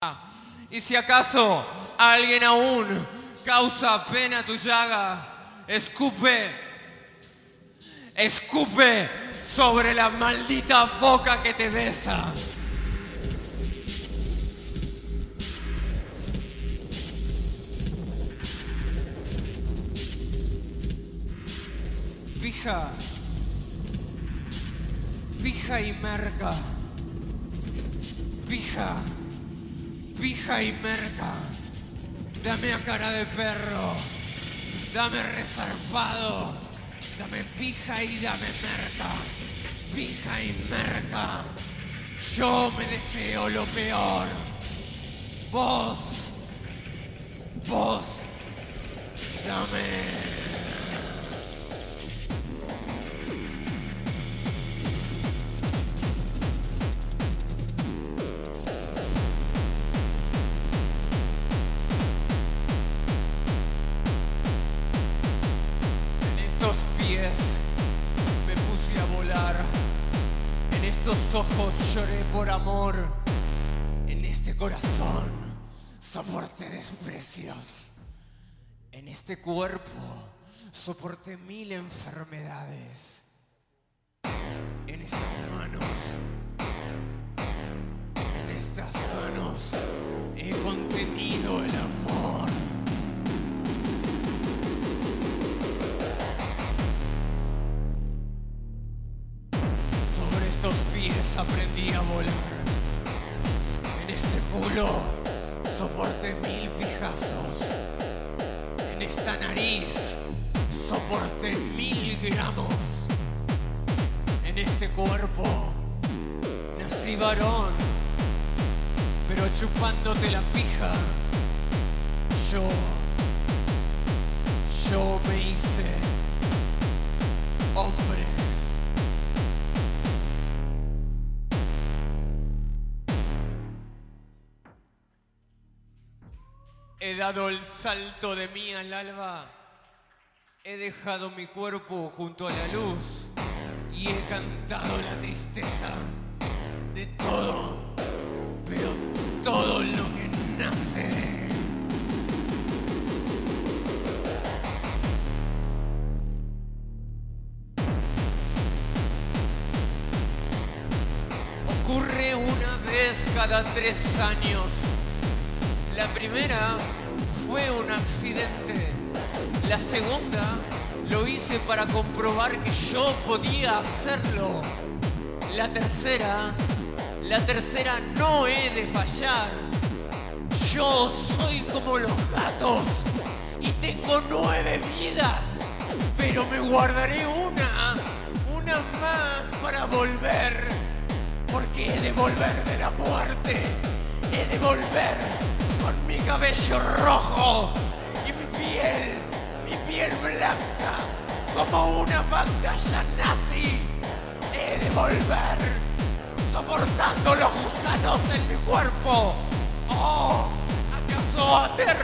Y si acaso alguien aún causa pena a tu llaga, escupe sobre la maldita boca que te besa. Pija y merca. Pija y merca. Dame a cara de perro. Dame resarpado. Dame pija y dame merca. Pija y merca. Yo me deseo lo peor. Vos. Dame. Me puse a volar, en estos ojos lloré por amor, en este corazón soporté desprecios, en este cuerpo soporté 1000 enfermedades, en estas manos he contenido el amor. Aprendí a volar. En este culo soporté 1000 pijazos. En esta nariz soporté 1000 gramos. En este cuerpo nací varón, pero chupándote la pija, yo me hice hombre. He dado el salto de mí al alba, he dejado mi cuerpo junto a la luz y he cantado la tristeza de todo, pero todo lo que nace. Ocurre una vez cada 3 años. La primera fue un accidente. La segunda lo hice para comprobar que yo podía hacerlo. La tercera no he de fallar. Yo soy como los gatos y tengo 9 vidas, pero me guardaré una más para volver, porque he de volver de la muerte, he de volver con mi cabello rojo y mi piel blanca, como una pantalla nazi. He de volver, soportando los gusanos en mi cuerpo. Oh, ¿acaso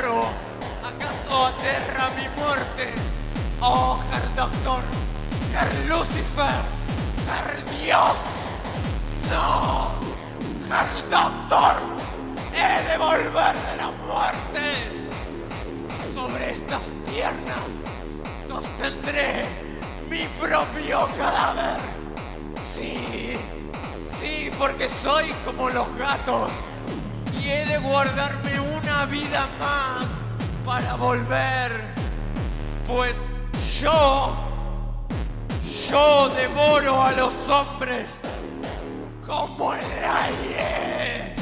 aterra mi muerte? Oh, Herr Doctor, Herr Lucifer, Herr Dios. No, Herr Doctor. He de volver de la muerte. Sobre estas piernas sostendré mi propio cadáver. Sí, porque soy como los gatos y he de guardarme una vida más para volver. Pues yo devoro a los hombres como el aire.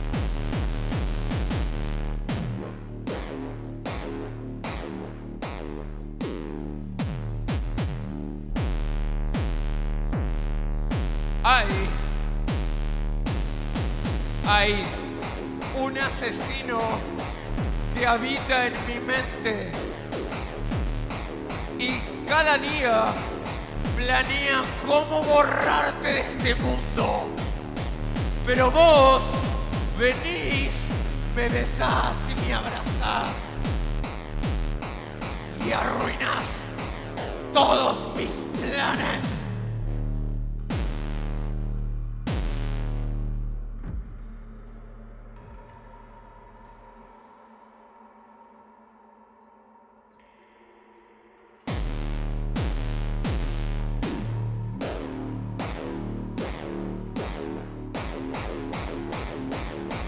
Hay un asesino que habita en mi mente y cada día planea cómo borrarte de este mundo. Pero vos venís, me besás y me abrazás y arruinás todos mis planes.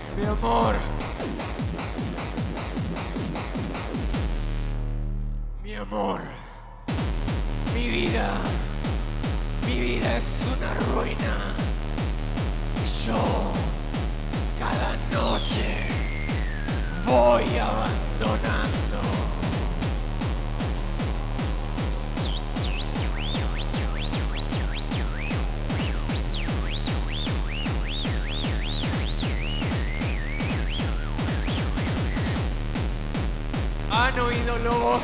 Mi amor. Mi amor. Mi vida. Mi vida es una ruina. Y yo, cada noche, voy abandonando. ¿Han oído lobos?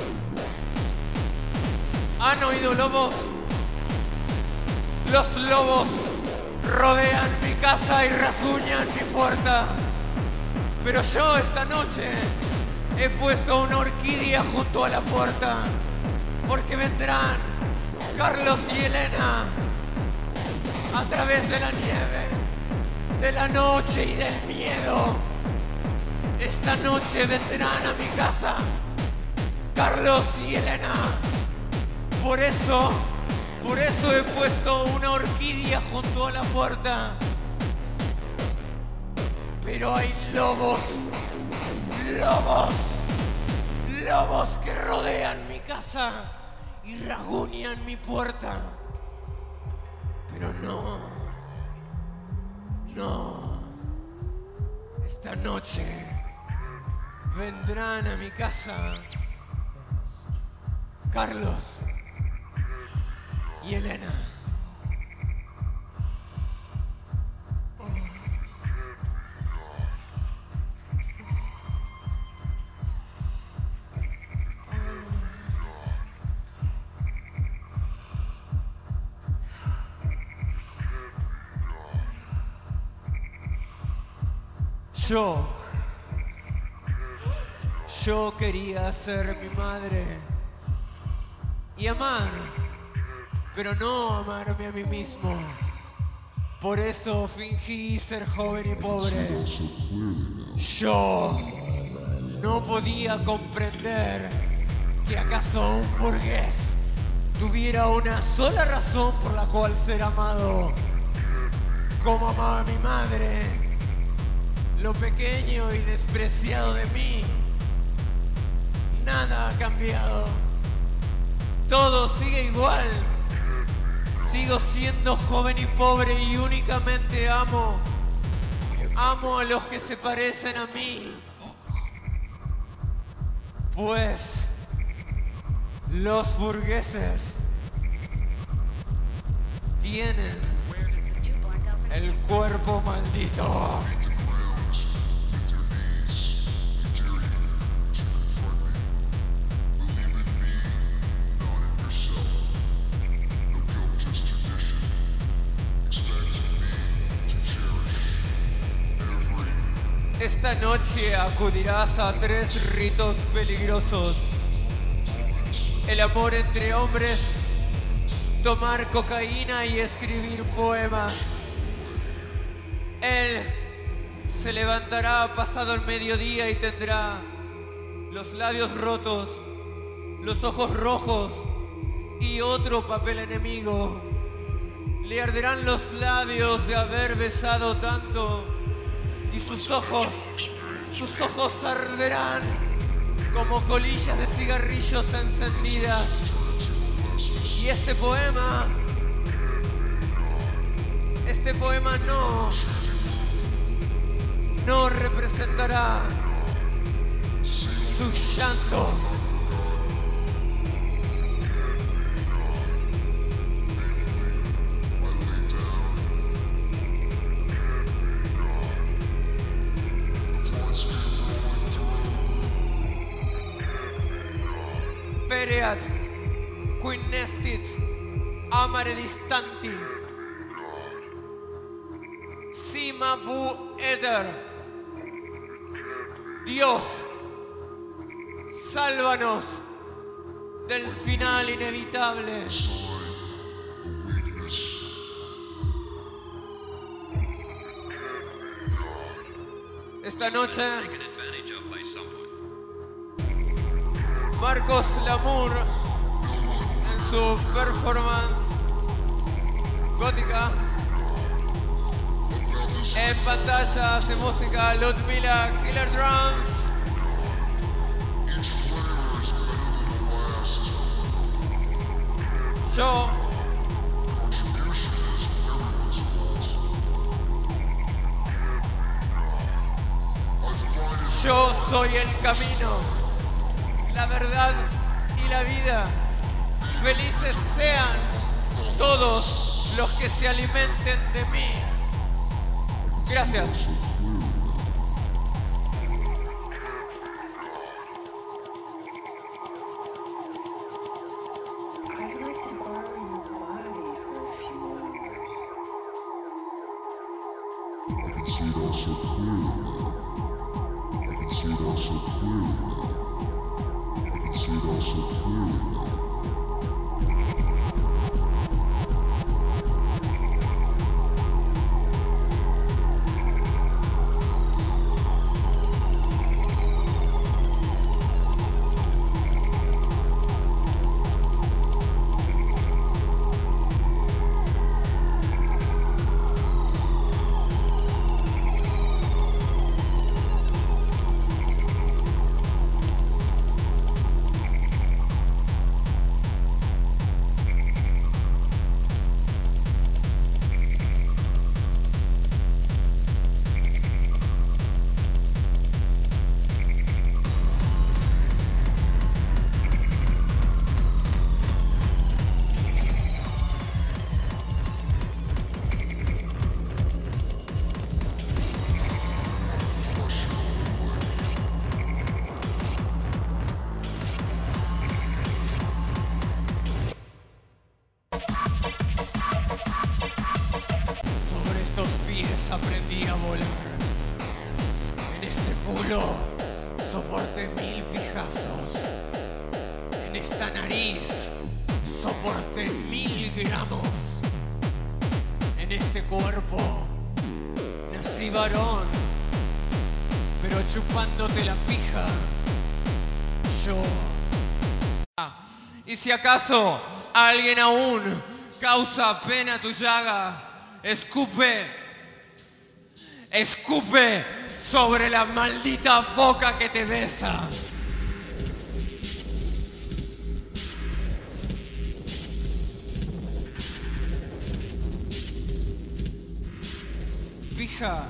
¿Han oído lobos? Los lobos rodean mi casa y rasguñan mi puerta. Pero yo esta noche he puesto una orquídea junto a la puerta, porque vendrán Carlos y Elena a través de la nieve, de la noche y del miedo. Esta noche vendrán a mi casa Carlos y Elena. Por eso he puesto una orquídea junto a la puerta. Pero hay lobos que rodean mi casa y rasguñan mi puerta. Pero no. Esta noche vendrán a mi casa Carlos y Elena. Yo quería ser mi madre y amar, pero no amarme a mí mismo. Por eso fingí ser joven y pobre. Yo no podía comprender que acaso un burgués tuviera una sola razón por la cual ser amado, como amaba a mi madre. Lo pequeño y despreciado de mí, nada ha cambiado. Todo sigue igual. Sigo siendo joven y pobre y únicamente amo a los que se parecen a mí. Pues los burgueses tienen el cuerpo maldito. Esta noche acudirás a 3 ritos peligrosos: el amor entre hombres, tomar cocaína y escribir poemas. Él se levantará pasado el mediodía y tendrá los labios rotos, los ojos rojos y otro papel enemigo. Le arderán los labios de haber besado tanto. Y sus ojos arderán como colillas de cigarrillos encendidas. Y este poema no representará su llanto. Pereat, Quinnestit, Amare Distanti, Simabu Eder. Dios, sálvanos del final inevitable. Esta noche Marcos Lamour, en su performance gótica, En pantalla hace música Ludmila Killer Drums. Yo soy el camino, la verdad y la vida. Felices sean todos los que se alimenten de mí. Gracias. I can see it all so clearly now. I can see it all so clearly now. I can see it all so clearly now. Aprendí a volar. En este culo soporté 1000 pijazos. En esta nariz soporté 1000 gramos. En este cuerpo nací varón, pero chupándote la pija yo. Y si acaso alguien aún causa pena tu llaga, escupe sobre la maldita boca que te besa. Pija.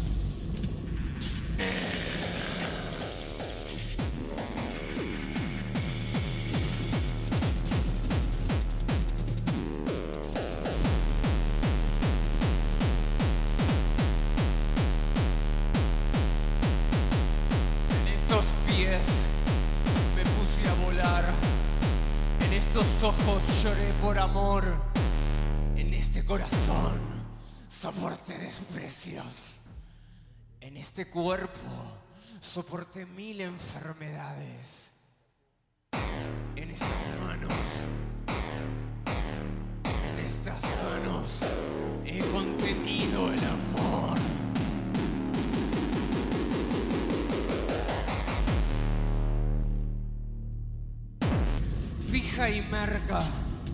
Me puse a volar. En estos ojos lloré por amor. En este corazón soporté desprecios. En este cuerpo soporté 1000 enfermedades. En estas manos he contenido el amor. Pija y merca,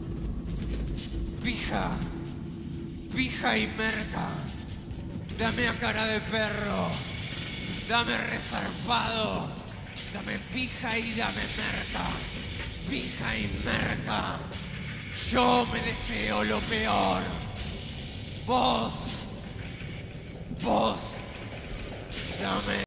pija y merca, dame a cara de perro, dame resarpado, dame pija y dame merca, pija y merca, yo me deseo lo peor, vos, dame.